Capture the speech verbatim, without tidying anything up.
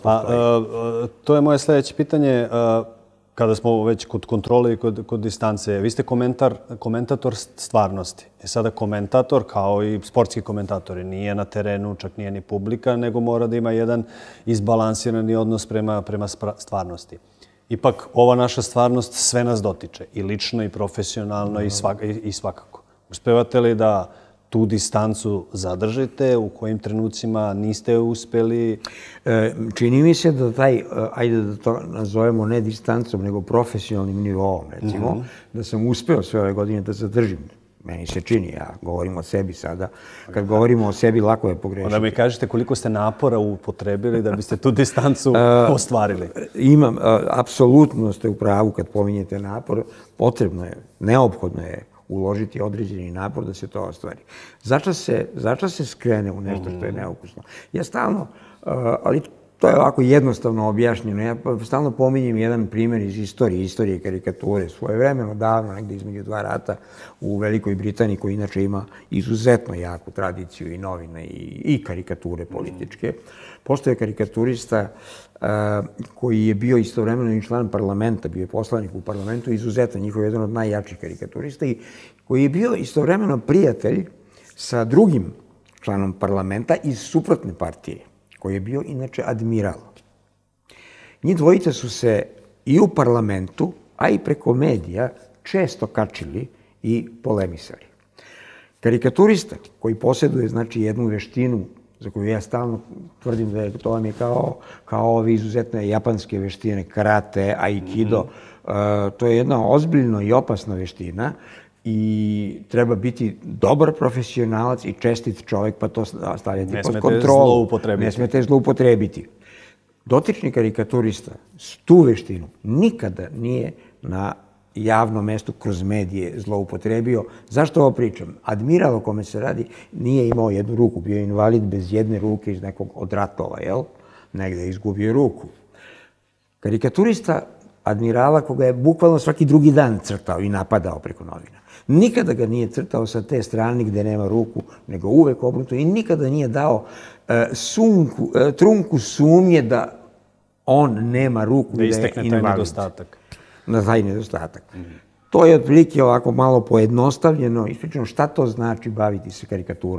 postoji. Pa, to je moje sljedeće pitanje. Kada smo već kod kontrole i kod, kod distance, vi ste komentar, komentator stvarnosti. E sada komentator, kao i sportski komentatori, nije na terenu, čak nije ni publika, nego mora da ima jedan izbalansirani odnos prema, prema stvarnosti. Ipak, ova naša stvarnost sve nas dotiče, i lično, i profesionalno, i, svak, i, i svakako. Uspevate li da tu distancu zadržite, u kojim trenucima niste uspeli? E, čini mi se da taj, ajde da to nazovemo ne distancom, nego profesionalnim nivoom, recimo, mm-hmm. da sam uspeo sve ove godine da zadržim. Meni se čini, ja govorim o sebi sada. Kad govorimo o sebi, lako je pogrešiti. Onda mi kažete koliko ste napora upotrebili da biste tu distancu ostvarili. Imam, apsolutno ste u pravu kad pominjete napor. Potrebno je, neophodno je uložiti određeni napor da se to ostvari. Začas se, začas se skrene u nešto što je neukusno. Ja stalno, ali to je ovako jednostavno objašnjeno, ja stalno pominjem jedan primjer iz istorije, istorije karikature. Svojevremeno, davno, negdje između dva rata u Velikoj Britaniji, koji inače ima izuzetno jaku tradiciju i novine i, i karikature političke, postoje karikaturista uh, koji je bio istovremeno i član parlamenta, bio je poslanik u parlamentu, izuzetno njihov jedan od najjačih karikaturista, i koji je bio istovremeno prijatelj sa drugim članom parlamenta iz suprotne partije, koji je bio inače admiral. Njih dvojica su se i u parlamentu, a i preko medija često kačili i polemisali. Karikaturista koji posjeduje, znači, jednu veštinu za koju ja stalno tvrdim da je to vam je kao, kao ove izuzetne japanske veštine, karate, aikido. Mm-hmm. uh, to je jedna ozbiljna i opasna veština i treba biti dobar profesionalac i čestit čovjek, pa to stavljati pod kontrolu. Ne smete zloupotrebiti. Dotični karikaturista tu veštinu nikada nije na javnom mestu kroz medije zloupotrebio. Zašto ovo pričam? Admiral o kome se radi nije imao jednu ruku, bio je invalid bez jedne ruke iz nekog od ratova, jel? Negde je izgubio ruku. Karikaturista admirala koga je bukvalno svaki drugi dan crtao i napadao preko novina. Nikada ga nije crtao sa te strane gde nema ruku, nego uvek obrnuto, i nikada nije dao uh, sunku, uh, trunku sumnje da on nema ruku, da istekne taj nedostatak. Na taj nedostatak. Mm-hmm. To je otprilike ovako malo pojednostavljeno, ispričano šta to znači baviti se karikaturom.